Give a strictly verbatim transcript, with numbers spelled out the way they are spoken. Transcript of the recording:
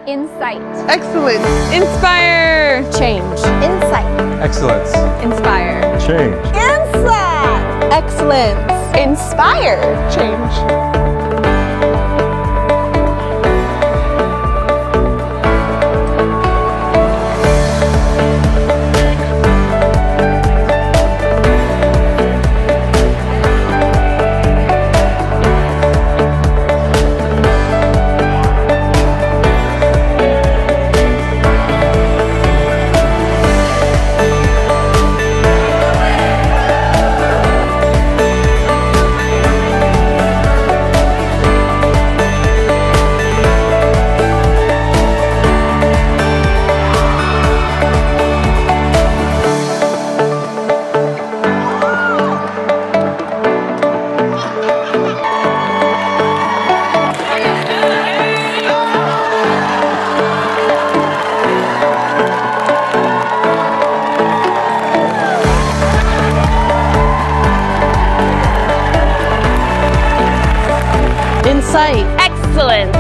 Insight. Excellence. Inspire. Change. Insight. Excellence. Inspire. Change. Insight. Excellence. Inspire. Change. Insight. Excellence.